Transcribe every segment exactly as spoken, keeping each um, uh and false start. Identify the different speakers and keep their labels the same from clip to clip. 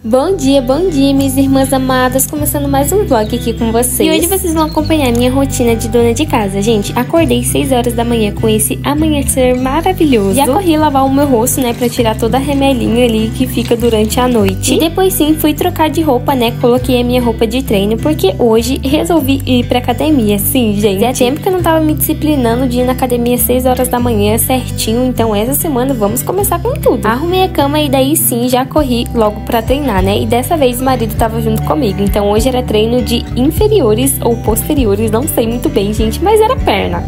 Speaker 1: Bom dia, bom dia, minhas irmãs amadas, começando mais um vlog aqui com vocês. E hoje vocês vão acompanhar minha rotina de dona de casa. Gente, acordei seis horas da manhã com esse amanhecer maravilhoso. Já corri lavar o meu rosto, né, pra tirar toda a remelinha ali que fica durante a noite. E depois sim, fui trocar de roupa, né, coloquei a minha roupa de treino, porque hoje resolvi ir pra academia. Sim, gente, é tempo que eu não tava me disciplinando de ir na academia seis horas da manhã certinho, então essa semana vamos começar com tudo. Arrumei a cama e daí sim, já corri logo pra treinar, né? E dessa vez o marido tava junto comigo, então hoje era treino de inferiores ou posteriores, não sei muito bem, gente, mas era perna.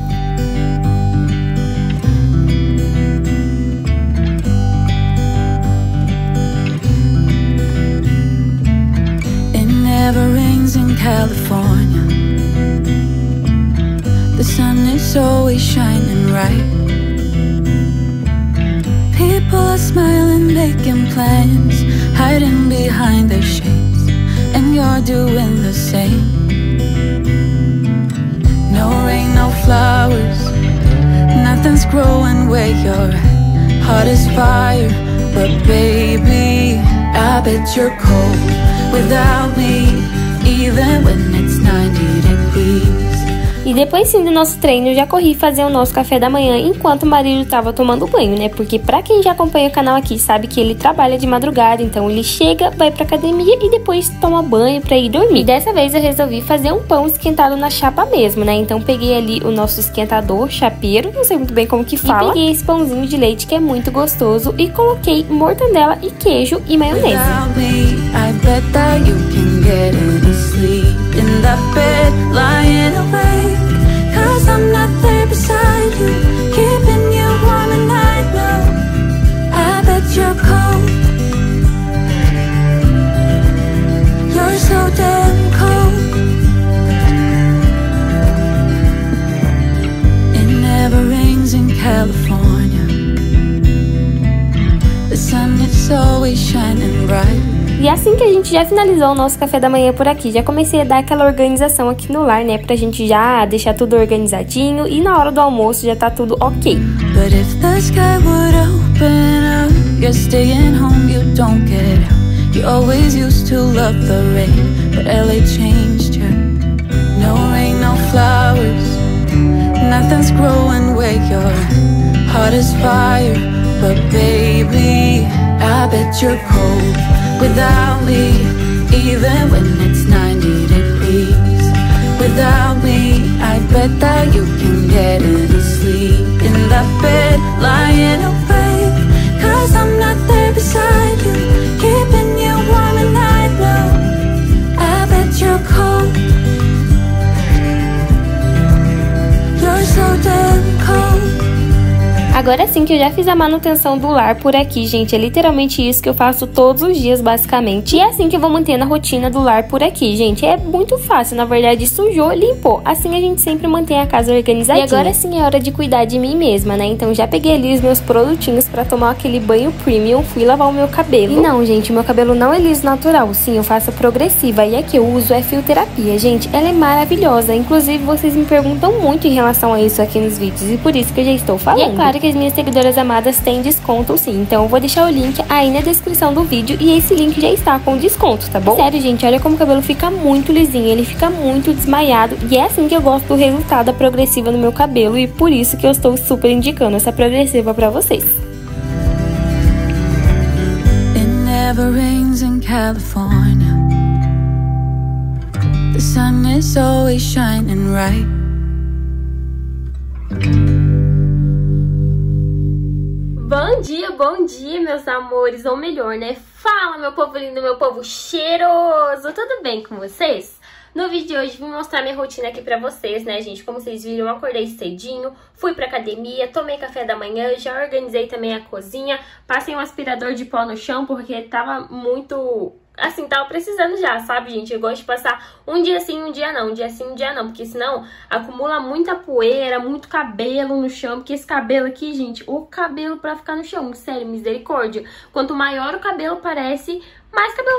Speaker 2: It never rains in California. The sun is always shining bright. People are smiling, making plans, hiding behind their shades, and you're doing the same. No rain, no flowers, nothing's growing where you're at. Heart is fire, but baby, I bet you're cold without me, even when it's ninety degrees.
Speaker 1: E depois sim do nosso treino, já corri fazer o nosso café da manhã enquanto o marido tava tomando banho, né? Porque pra quem já acompanha o canal aqui sabe que ele trabalha de madrugada, então ele chega, vai pra academia e depois toma banho pra ir dormir. E dessa vez eu resolvi fazer um pão esquentado na chapa mesmo, né? Então peguei ali o nosso esquentador, chapeiro, não sei muito bem como que fala, e peguei esse pãozinho de leite que é muito gostoso e coloquei mortandela e queijo e maionese.
Speaker 2: Cause I'm not there beside you, keeping you warm and I know I bet you're cold. You're so damn cold. It never rains in California. The sun is always shining bright.
Speaker 1: E assim que a gente já finalizou o nosso café da manhã por aqui, já comecei a dar aquela organização aqui no lar, né? Pra gente já deixar tudo organizadinho e na hora do almoço já tá tudo ok.
Speaker 2: But if the sky would open up, you're staying home, you don't get out. You always used to love the rain, but L A changed you. No rain, no flowers, nothing's growing where you're at. Heart is fire, but baby, I bet you're cold without me, even when it's ninety degrees. Without me, I bet that you can get any sleep in that bed, lying awake. Cause I'm not there beside you, keeping you warm and I know I bet you're cold. You're so damn cold.
Speaker 1: Agora sim que eu já fiz a manutenção do lar por aqui, gente, é literalmente isso que eu faço todos os dias, basicamente. E é assim que eu vou mantendo a rotina do lar por aqui, gente. É muito fácil, na verdade, sujou, limpou. Assim a gente sempre mantém a casa organizadinha. E agora sim é hora de cuidar de mim mesma, né? Então já peguei ali os meus produtinhos pra tomar aquele banho premium, fui lavar o meu cabelo. E não, gente, o meu cabelo não é liso natural, sim, eu faço progressiva. E a que eu uso é fioterapia, gente. Ela é maravilhosa. Inclusive, vocês me perguntam muito em relação a isso aqui nos vídeos e por isso que eu já estou falando. E é claro que as minhas seguidoras amadas têm desconto sim, então eu vou deixar o link aí na descrição do vídeo e esse link já está com desconto, tá bom? Sério, gente, olha como o cabelo fica muito lisinho, ele fica muito desmaiado e é assim que eu gosto do resultado da progressiva no meu cabelo e por isso que eu estou super indicando essa progressiva pra vocês.
Speaker 2: It never rains in California. The sun is always shining bright.
Speaker 1: Bom dia, bom dia, meus amores, ou melhor, né? Fala, meu povo lindo, meu povo cheiroso, tudo bem com vocês? No vídeo de hoje vim mostrar minha rotina aqui pra vocês, né, gente? Como vocês viram, eu acordei cedinho, fui pra academia, tomei café da manhã, já organizei também a cozinha, passei um aspirador de pó no chão porque tava muito... Assim, tava precisando já, sabe, gente? Eu gosto de passar um dia sim, um dia não, um dia sim, um dia não, porque senão acumula muita poeira, muito cabelo no chão, porque esse cabelo aqui, gente, o cabelo pra ficar no chão, sério, misericórdia. Quanto maior o cabelo parece, mais cabelo aparece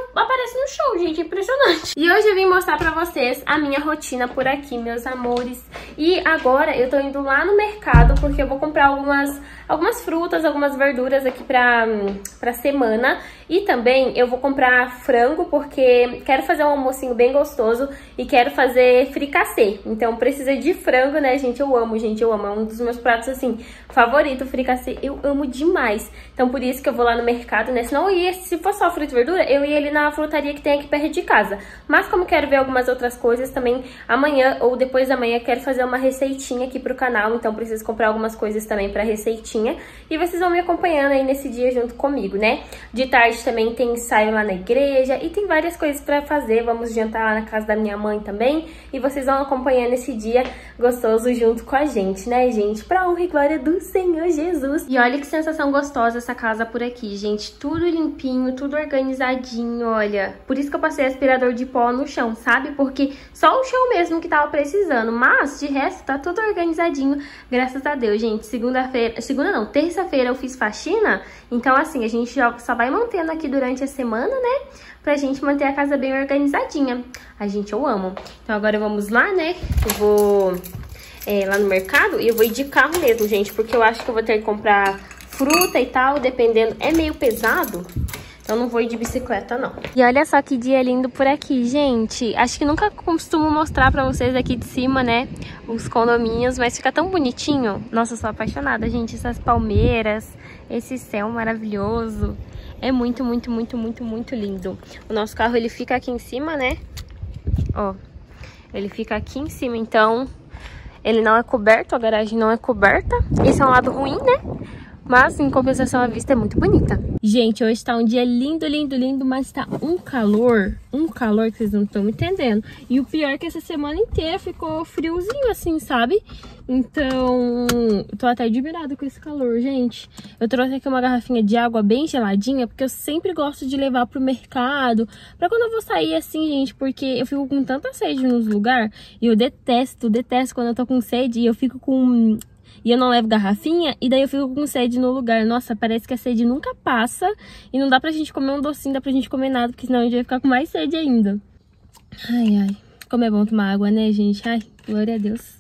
Speaker 1: parece no show, gente, impressionante. E hoje eu vim mostrar pra vocês a minha rotina por aqui, meus amores. E agora eu tô indo lá no mercado porque eu vou comprar algumas, algumas frutas, algumas verduras aqui pra, pra semana. E também eu vou comprar frango porque quero fazer um almocinho bem gostoso e quero fazer fricassê. Então precisa de frango, né, gente? Eu amo, gente, eu amo. É um dos meus pratos, assim, favorito, fricassê. Eu amo demais. Então por isso que eu vou lá no mercado, né? Senão eu ia, se fosse só fruta e verdura, eu ia ali na frutaria que tem aqui perto de casa. Mas como quero ver algumas outras coisas também, amanhã ou depois da manhã quero fazer uma receitinha aqui pro canal. Então preciso comprar algumas coisas também pra receitinha. E vocês vão me acompanhando aí nesse dia junto comigo, né? De tarde também tem ensaio lá na igreja e tem várias coisas pra fazer. Vamos jantar lá na casa da minha mãe também. E vocês vão acompanhando esse dia gostoso junto com a gente, né, gente? Pra honra e glória do Senhor Jesus. E olha que sensação gostosa essa casa por aqui, gente. Tudo limpinho, tudo organizadinho, olha. Por isso que eu passei aspirador de pó no chão, sabe? Porque só o chão mesmo que tava precisando. Mas, de resto, tá tudo organizadinho. Graças a Deus, gente. Segunda-feira... Segunda não, terça-feira eu fiz faxina. Então, assim, a gente só vai mantendo aqui durante a semana, né? Pra gente manter a casa bem organizadinha. A gente, eu amo. Então, agora vamos lá, né? Eu vou é, lá no mercado e eu vou ir de carro mesmo, gente. Porque eu acho que eu vou ter que comprar fruta e tal, dependendo. É meio pesado. Então não vou ir de bicicleta, não. E olha só que dia lindo por aqui, gente. Acho que nunca costumo mostrar pra vocês aqui de cima, né, os condomínios, mas fica tão bonitinho. Nossa, eu sou apaixonada, gente. Essas palmeiras, esse céu maravilhoso. É muito, muito, muito, muito, muito lindo. O nosso carro, ele fica aqui em cima, né? Ó, ele fica aqui em cima, então ele não é coberto, a garagem não é coberta. Esse é um lado ruim, né? Mas, em compensação, a vista é muito bonita. Gente, hoje tá um dia lindo, lindo, lindo, mas tá um calor, um calor que vocês não estão entendendo. E o pior é que essa semana inteira ficou friozinho assim, sabe? Então, eu tô até admirada com esse calor, gente. Eu trouxe aqui uma garrafinha de água bem geladinha, porque eu sempre gosto de levar pro mercado. Pra quando eu vou sair assim, gente, porque eu fico com tanta sede nos lugares. E eu detesto, detesto quando eu tô com sede e eu fico com... E eu não levo garrafinha, e daí eu fico com sede no lugar. Nossa, parece que a sede nunca passa. E não dá pra gente comer um docinho, dá pra gente comer nada, porque senão a gente vai ficar com mais sede ainda. Ai, ai. Como é bom tomar água, né, gente? Ai, glória a Deus.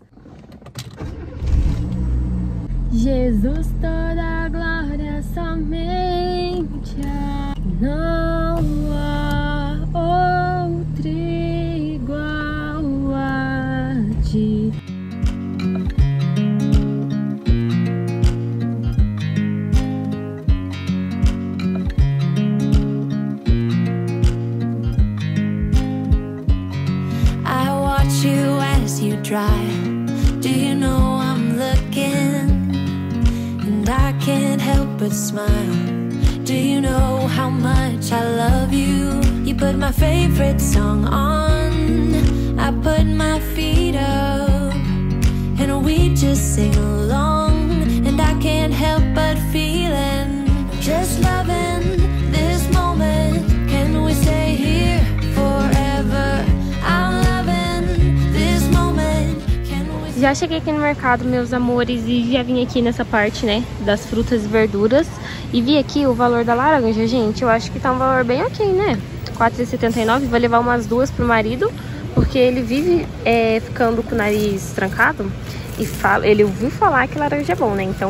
Speaker 1: Jesus, toda a glória somente a... Não há outro igual a ti. Drive. Do you know I'm looking and I can't help but smile? Do you know how much I love you? You put my favorite song on, I put my feet up and we just sing along, and I can't help but feeling just loving this moment. Can we stay here forever? I'm Já cheguei aqui no mercado, meus amores, e já vim aqui nessa parte, né, das frutas e verduras. E vi aqui o valor da laranja, gente. Eu acho que tá um valor bem ok, né? quatro reais e setenta e nove centavos. Vou levar umas duas pro marido, porque ele vive é, ficando com o nariz trancado. E fala, ele ouviu falar que laranja é bom, né? Então...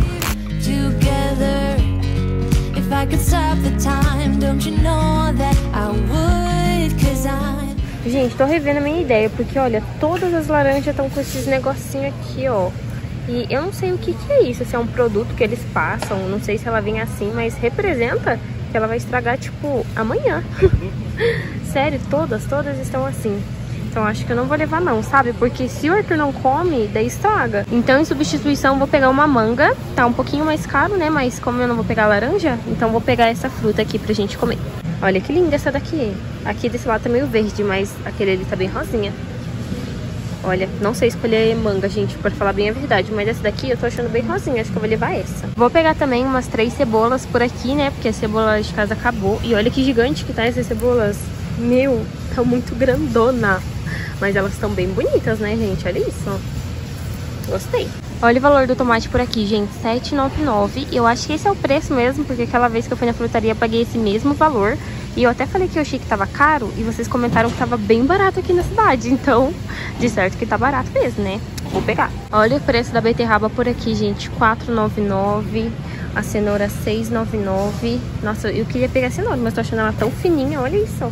Speaker 1: Gente, tô revendo a minha ideia, porque, olha, todas as laranjas estão com esses negocinhos aqui, ó. E eu não sei o que que é isso, se é um produto que eles passam, não sei se ela vem assim, mas representa que ela vai estragar, tipo, amanhã. Sério, todas, todas estão assim. Então acho que eu não vou levar não, sabe? Porque se o Arthur não come, daí estraga. Então em substituição vou pegar uma manga. Tá um pouquinho mais caro, né? Mas como eu não vou pegar laranja, então vou pegar essa fruta aqui pra gente comer. Olha que linda essa daqui. Aqui desse lado tá meio verde, mas aquele ali tá bem rosinha. Olha, não sei escolher manga, gente, pra falar bem a verdade. Mas essa daqui eu tô achando bem rosinha, acho que eu vou levar essa. Vou pegar também umas três cebolas por aqui, né? Porque a cebola de casa acabou. E olha que gigante que tá essas cebolas. Meu, tá muito grandona. Mas elas estão bem bonitas, né, gente? Olha isso. Gostei. Olha o valor do tomate por aqui, gente. sete reais e noventa e nove centavos. Eu acho que esse é o preço mesmo, porque aquela vez que eu fui na frutaria eu paguei esse mesmo valor. E eu até falei que eu achei que tava caro e vocês comentaram que tava bem barato aqui na cidade. Então, de certo que tá barato mesmo, né? Vou pegar. Olha o preço da beterraba por aqui, gente. quatro reais e noventa e nove centavos. A cenoura seis reais e noventa e nove centavos. Nossa, eu queria pegar a cenoura, mas tô achando ela tão fininha. Olha isso.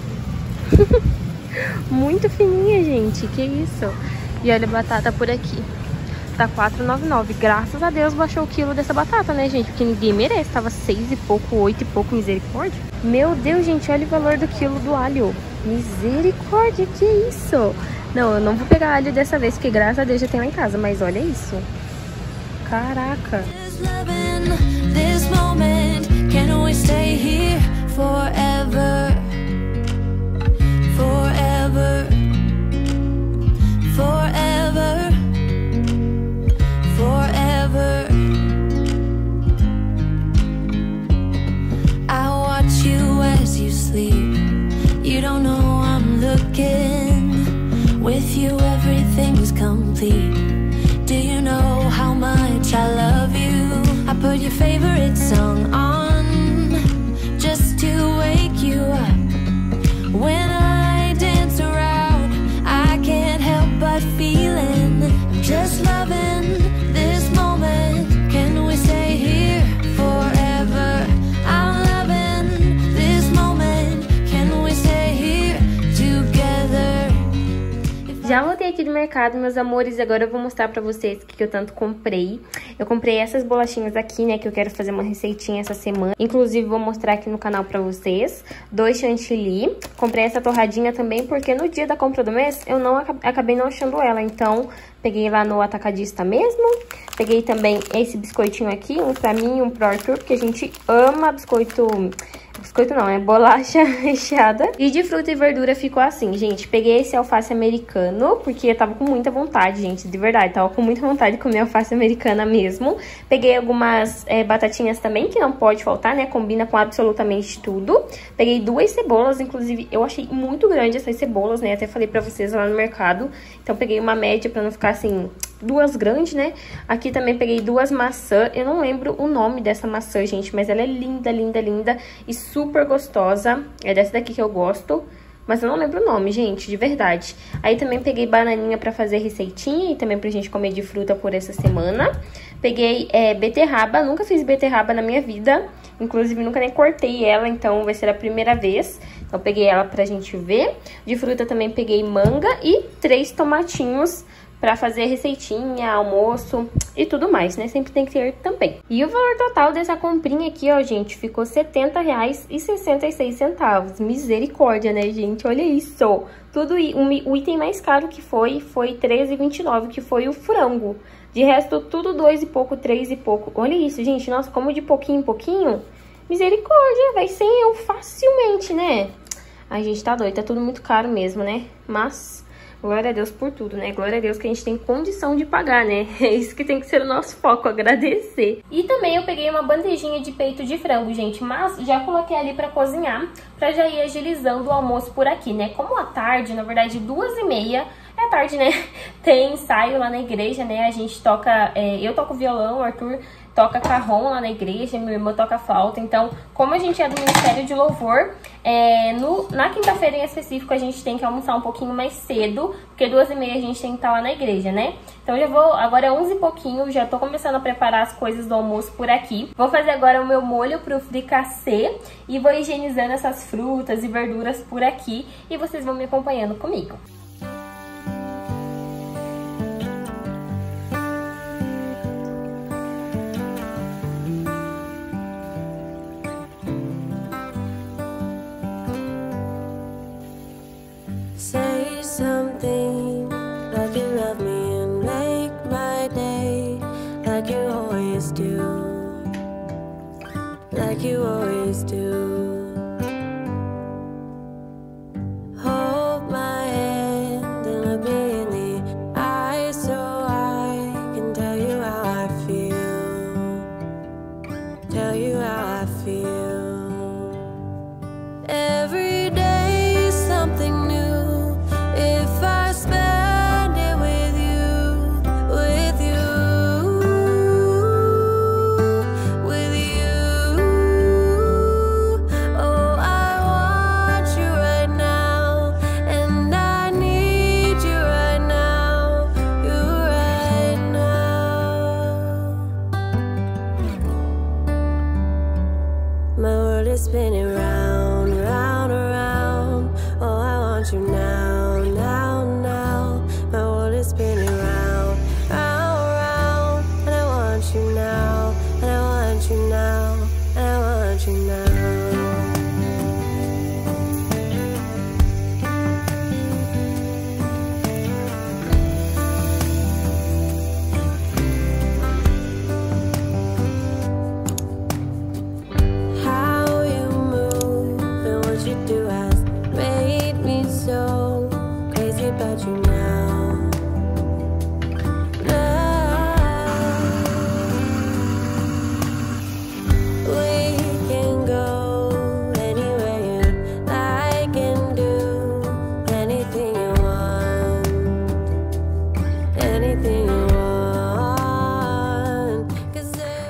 Speaker 1: Muito fininha, gente. Que isso. E olha a batata por aqui. Tá quatro reais e noventa e nove centavos. Graças a Deus baixou o quilo dessa batata, né, gente? Porque ninguém merece. Tava seis e pouco, oito e pouco. Misericórdia. Meu Deus, gente. Olha o valor do quilo do alho. Misericórdia. Que isso? Não, eu não vou pegar alho dessa vez, porque graças a Deus já tem lá em casa. Mas olha isso. Caraca. This moment, can we stay here forever? Forever. Forever. Forever. I watch you as you sleep. You don't know I'm looking. With you everything's complete. Do you know how much I love you? I put your favorite song on just to wake you up. When I dance around, I can't help but feeling I'm just loving this moment. Can we stay here forever? I'm loving this moment. Can we stay here together? Já voltei aqui do mercado, meus amores, agora eu vou mostrar pra vocês o que eu tanto comprei. Eu comprei essas bolachinhas aqui, né, que eu quero fazer uma receitinha essa semana. Inclusive, vou mostrar aqui no canal pra vocês. Dois chantilly. Comprei essa torradinha também, porque no dia da compra do mês, eu não acabei não achando ela. Então, peguei lá no atacadista mesmo. Peguei também esse biscoitinho aqui, um pra mim e um pro Arthur, porque a gente ama biscoito... Biscoito não, é bolacha recheada. E de fruta e verdura ficou assim, gente. Peguei esse alface americano, porque eu tava com muita vontade, gente, de verdade. Tava com muita vontade de comer alface americana mesmo. Peguei algumas é, batatinhas também, que não pode faltar, né? Combina com absolutamente tudo. Peguei duas cebolas, inclusive eu achei muito grande essas cebolas, né? Até falei pra vocês lá no mercado. Então peguei uma média pra não ficar assim... duas grandes, né? Aqui também peguei duas maçãs. Eu não lembro o nome dessa maçã, gente, mas ela é linda, linda, linda e super gostosa. É dessa daqui que eu gosto, mas eu não lembro o nome, gente, de verdade. Aí também peguei bananinha pra fazer receitinha e também pra gente comer de fruta por essa semana. Peguei é, beterraba, nunca fiz beterraba na minha vida. Inclusive, nunca nem cortei ela, então vai ser a primeira vez. Então, peguei ela pra gente ver. De fruta também peguei manga e três tomatinhos pra fazer receitinha, almoço e tudo mais, né? Sempre tem que ter também. E o valor total dessa comprinha aqui, ó, gente, ficou setenta reais e sessenta e seis centavos. Misericórdia, né, gente? Olha isso! Tudo, um, o item mais caro que foi, foi treze reais e vinte e nove centavos, que foi o frango. De resto, tudo dois e pouco, três e pouco. Olha isso, gente. Nossa, como de pouquinho em pouquinho. Misericórdia, vai sem eu facilmente, né? Ai, gente, tá doido. Tá tudo muito caro mesmo, né? Mas... glória a Deus por tudo, né? Glória a Deus que a gente tem condição de pagar, né? É isso que tem que ser o nosso foco, agradecer. E também eu peguei uma bandejinha de peito de frango, gente. Mas já coloquei ali pra cozinhar, pra já ir agilizando o almoço por aqui, né? Como à tarde, na verdade, duas e meia... é tarde, né? Tem ensaio lá na igreja, né? A gente toca... É, eu toco violão, o Arthur toca carrom lá na igreja, minha irmã toca flauta. Então, como a gente é do Ministério de Louvor, é, no, na quinta-feira em específico a gente tem que almoçar um pouquinho mais cedo, porque duas e meia a gente tem que estar lá na igreja, né? Então, já vou... agora é onze e pouquinho, já tô começando a preparar as coisas do almoço por aqui. Vou fazer agora o meu molho pro fricassê e vou higienizando essas frutas e verduras por aqui. E vocês vão me acompanhando comigo.
Speaker 2: Say something like you love me and make my day, like you always do, like you always do. Hold my hand and look me in the eyes so I can tell you how I feel, tell you how I feel. Every day something new. If I spend it with you, with you, with you,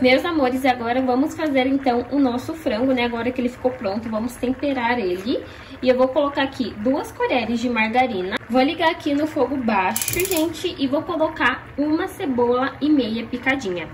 Speaker 1: Meus amores, agora vamos fazer então o nosso frango, né? Agora que ele ficou pronto, vamos temperar ele. E eu vou colocar aqui duas colheres de margarina. Vou ligar aqui no fogo baixo, gente, e vou colocar uma cebola e meia picadinha.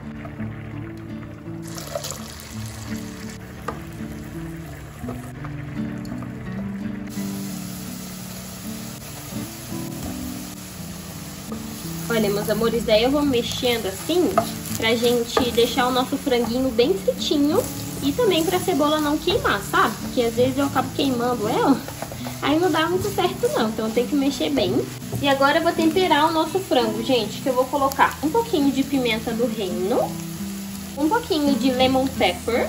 Speaker 1: Olha, meus amores, daí eu vou mexendo assim, pra gente deixar o nosso franguinho bem fritinho e também pra cebola não queimar, sabe? Porque às vezes eu acabo queimando ela, aí não dá muito certo não, então tem que mexer bem. E agora eu vou temperar o nosso frango, gente, que eu vou colocar um pouquinho de pimenta do reino, um pouquinho de lemon pepper,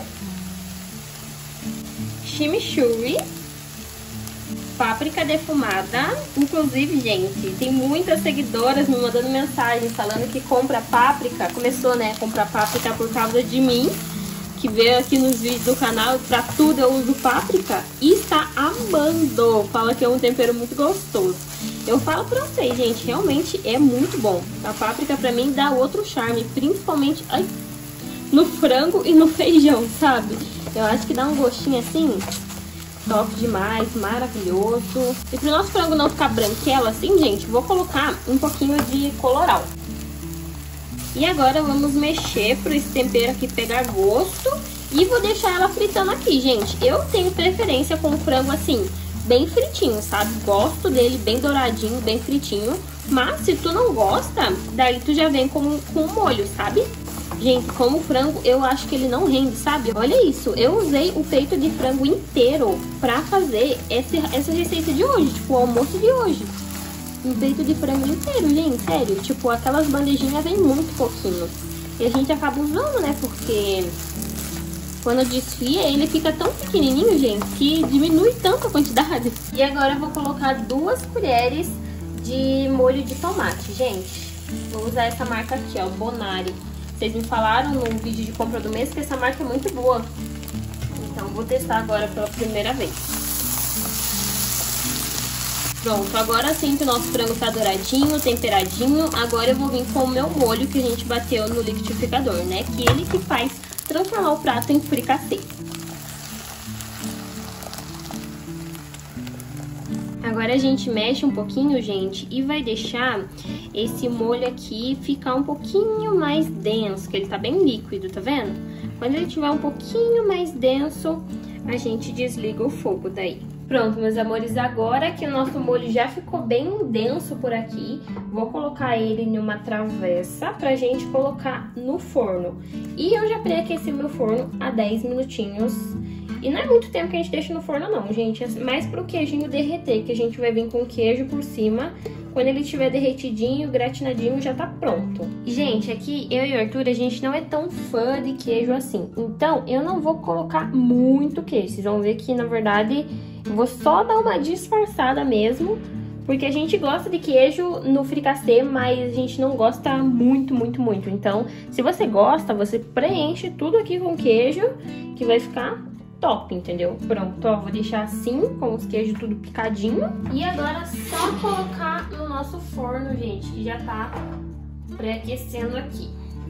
Speaker 1: chimichurri, páprica defumada. Inclusive, gente, tem muitas seguidoras me mandando mensagem falando que compra páprica, começou, né, a comprar páprica por causa de mim, que veio aqui nos vídeos do canal, pra tudo eu uso páprica e está amando, fala que é um tempero muito gostoso. Eu falo pra vocês, gente, realmente é muito bom. A páprica pra mim dá outro charme, principalmente ai, no frango e no feijão, sabe? Eu acho que dá um gostinho assim top demais, maravilhoso. E pro nosso frango não ficar branquela assim, gente, vou colocar um pouquinho de colorau. E agora vamos mexer para esse tempero aqui pegar gosto. E vou deixar ela fritando aqui, gente. Eu tenho preferência com o frango assim, bem fritinho, sabe? Gosto dele bem douradinho, bem fritinho. Mas se tu não gosta, daí tu já vem com, com molho, sabe? Gente, como o frango, eu acho que ele não rende, sabe? Olha isso, eu usei o peito de frango inteiro pra fazer essa, essa receita de hoje, tipo, o almoço de hoje. Um peito de frango inteiro, gente, sério. Tipo, aquelas bandejinhas vem muito pouquinho. E a gente acaba usando, né, porque quando desfia, ele fica tão pequenininho, gente, que diminui tanto a quantidade. E agora eu vou colocar duas colheres de molho de tomate, gente. Vou usar essa marca aqui, ó, Bonari. Vocês me falaram no vídeo de compra do mês que essa marca é muito boa. Então, vou testar agora pela primeira vez. Pronto, agora sim que o nosso frango tá douradinho, temperadinho. Agora eu vou vir com o meu molho que a gente bateu no liquidificador, né? Que ele que faz transformar o prato em fricassê. Agora a gente mexe um pouquinho, gente, e vai deixar esse molho aqui ficar um pouquinho mais denso, que ele tá bem líquido, tá vendo? Quando ele tiver um pouquinho mais denso, a gente desliga o fogo daí. Pronto, meus amores, agora que o nosso molho já ficou bem denso por aqui, vou colocar ele em uma travessa pra gente colocar no forno. E eu já pré-aqueci meu forno há dez minutinhos. E não é muito tempo que a gente deixa no forno não, gente, é mais pro queijinho derreter, que a gente vai vir com queijo por cima. Quando ele estiver derretidinho, gratinadinho, já tá pronto. Gente, aqui eu e o Arthur, a gente não é tão fã de queijo assim. Então, eu não vou colocar muito queijo. Vocês vão ver que, na verdade, eu vou só dar uma disfarçada mesmo. Porque a gente gosta de queijo no fricassê, mas a gente não gosta muito, muito, muito. Então, se você gosta, você preenche tudo aqui com queijo, que vai ficar top, entendeu? Pronto, ó, vou deixar assim, com os queijos tudo picadinho. E agora só colocar no nosso forno, gente, que já tá pré-aquecendo aqui.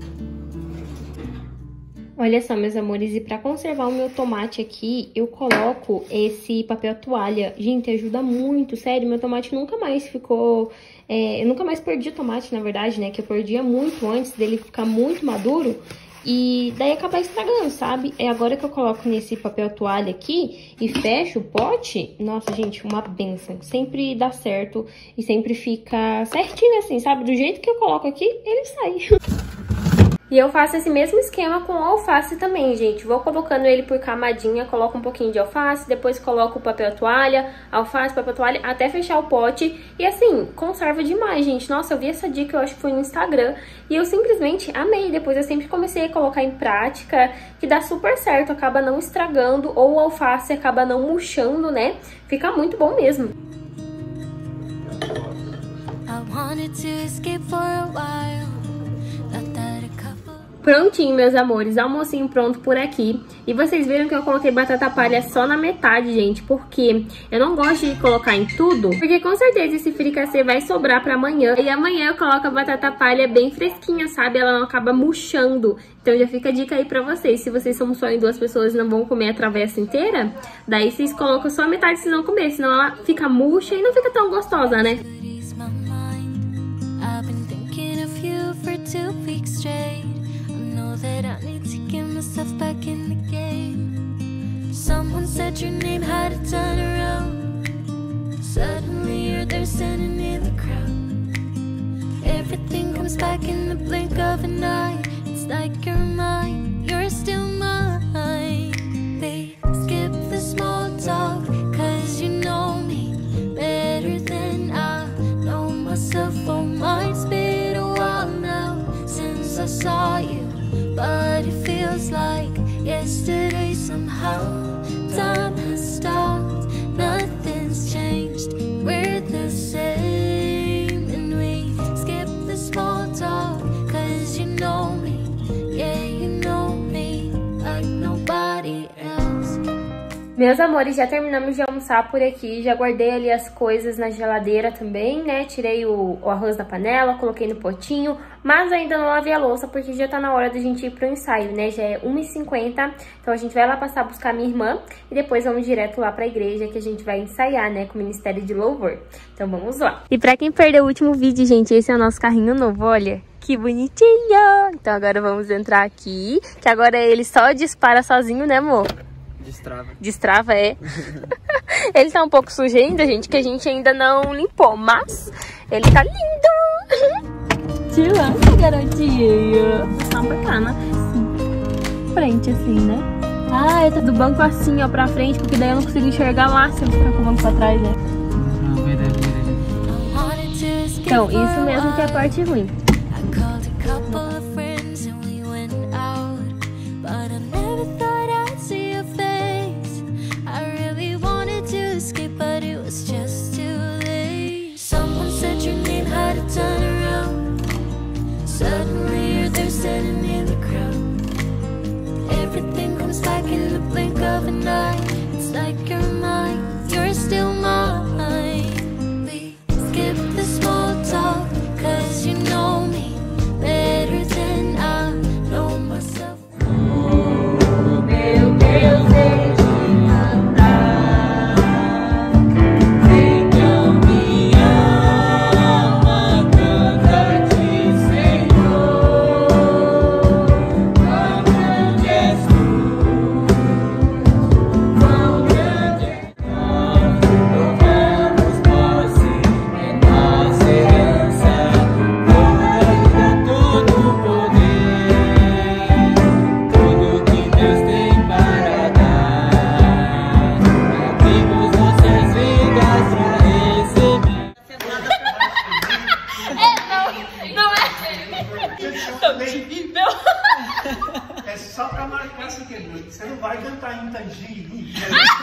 Speaker 1: Olha só, meus amores, e pra conservar o meu tomate aqui, eu coloco esse papel toalha. Gente, ajuda muito, sério, meu tomate nunca mais ficou... É, eu nunca mais perdi tomate, na verdade, né, que eu perdia muito antes dele ficar muito maduro. E daí acabar estragando, sabe? É agora que eu coloco nesse papel toalha aqui e fecho o pote. Nossa, gente, uma benção. Sempre dá certo e sempre fica certinho assim, sabe? Do jeito que eu coloco aqui, ele sai. E eu faço esse mesmo esquema com o alface também, gente. Vou colocando ele por camadinha, coloco um pouquinho de alface, depois coloco o papel toalha, alface, papel toalha, até fechar o pote. E assim, conserva demais, gente. Nossa, eu vi essa dica, eu acho que foi no Instagram, e eu simplesmente amei. Depois eu sempre comecei a colocar em prática, que dá super certo, acaba não estragando, ou o alface acaba não murchando, né? Fica muito bom mesmo. I wanted to escape for a while. Prontinho, meus amores, almocinho pronto por aqui. E vocês viram que eu coloquei batata palha só na metade, gente, porque eu não gosto de colocar em tudo, porque com certeza esse fricassê vai sobrar pra amanhã. E amanhã eu coloco a batata palha bem fresquinha, sabe? Ela não acaba murchando. Então já fica a dica aí pra vocês. Se vocês são só em duas pessoas e não vão comer a travessa inteira, daí vocês colocam só a metade se não comer, senão ela fica murcha e não fica tão gostosa, né?
Speaker 2: That I need to get myself back in the game. Someone said your name had a turn around. Suddenly you're there standing in the crowd. Everything comes back in the blink of an eye. It's like you're mine, you're still mine. They skip the small talk, cause you know me better than I know myself. Oh, mine's been a while now since I saw you, but it feels like yesterday somehow. Time has stopped, nothing's changed, we're the same. And we skip the small talk, cause you know me, yeah, you know me like nobody else.
Speaker 1: Meus amores, já terminamos de almoçar por aqui, já guardei ali as coisas na geladeira também, né? Tirei o, o arroz da panela, coloquei no potinho, mas ainda não lavei a louça porque já tá na hora da gente ir pro ensaio, né? Já é uma e cinquenta, então a gente vai lá passar a buscar minha irmã e depois vamos direto lá pra igreja que a gente vai ensaiar, né? Com o Ministério de Louvor. Então vamos lá. E pra quem perdeu o último vídeo, gente, esse é o nosso carrinho novo, olha. Que bonitinho! Então agora vamos entrar aqui, que agora ele só dispara sozinho, né, amor?
Speaker 3: Destrava.
Speaker 1: Destrava, é. Ele tá um pouco sujo ainda, gente, que a gente ainda não limpou, mas ele tá lindo. Te lança, garotinha. Tá bacana. Assim, frente, assim, né? Ah, eu tô do banco assim, ó, pra frente, porque daí eu não consigo enxergar lá se eu ficar com o banco pra trás, né? Então, isso mesmo que é a parte ruim.
Speaker 2: Suddenly you're there standing in the crowd. Everything comes back in the blink of an eye. It's like you're mine, you're still mine. We skip the small talk, cause you know me better than I know myself. Oh, meu Deus, ele te matar. Então me ama, canta-te, Senhor. Quão grande és tu, quão grande és tu. Louvamos posse, é nossa herança. Toda todo poder, tudo que Deus tem para dar. Abrimos nossas vidas pra receber.
Speaker 4: É só pra marcar esse quebrou. Você não vai cantar intangível.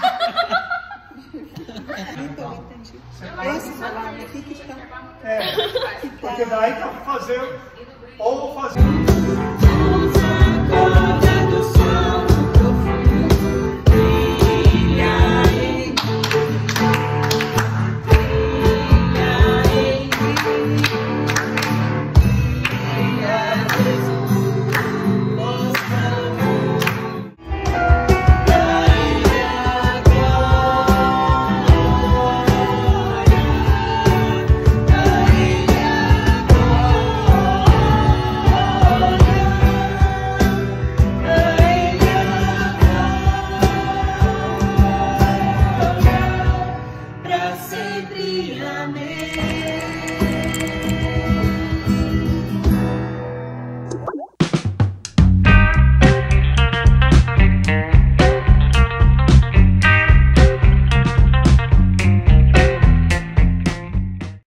Speaker 4: Então, esse falar aqui que está. É, porque daí tá fazer ou fazer. Pra sempre, amém.